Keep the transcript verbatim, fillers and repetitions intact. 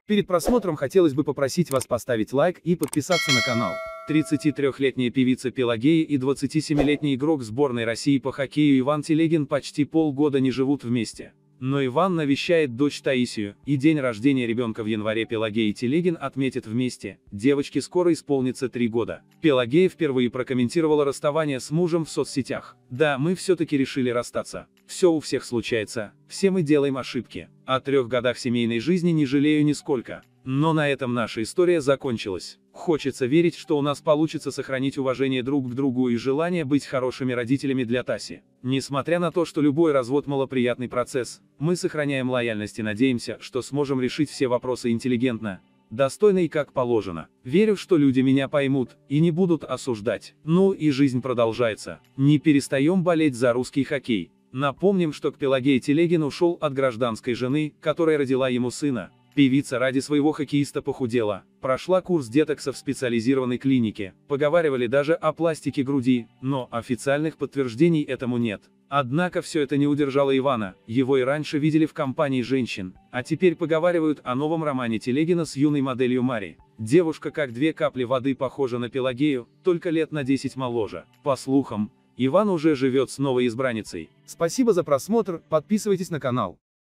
Перед просмотром хотелось бы попросить вас поставить лайк и подписаться на канал. тридцатитрёхлетняя певица Пелагея и двадцатисемилетний игрок сборной России по хоккею Иван Телегин почти полгода не живут вместе. Но Иван навещает дочь Таисию, и день рождения ребенка в январе Пелагея и Телегин отметят вместе. Девочке скоро исполнится три года. Пелагея впервые прокомментировала расставание с мужем в соцсетях. «Да, мы все-таки решили расстаться. Все у всех случается, все мы делаем ошибки. О трех годах семейной жизни не жалею нисколько. Но на этом наша история закончилась. Хочется верить, что у нас получится сохранить уважение друг к другу и желание быть хорошими родителями для Таси. Несмотря на то, что любой развод малоприятный процесс, мы сохраняем лояльность и надеемся, что сможем решить все вопросы интеллигентно, достойно и как положено. Верю, что люди меня поймут и не будут осуждать. Ну и жизнь продолжается. Не перестаем болеть за русский хоккей. Напомним, что к Пелагее Телегин ушел от гражданской жены, которая родила ему сына. Певица ради своего хоккеиста похудела, прошла курс детокса в специализированной клинике, поговаривали даже о пластике груди, но официальных подтверждений этому нет. Однако все это не удержало Ивана, его и раньше видели в компании женщин, а теперь поговаривают о новом романе Телегина с юной моделью Мари. Девушка как две капли воды похожа на Пелагею, только лет на десять моложе. По слухам, Иван уже живет с новой избранницей. Спасибо за просмотр, подписывайтесь на канал.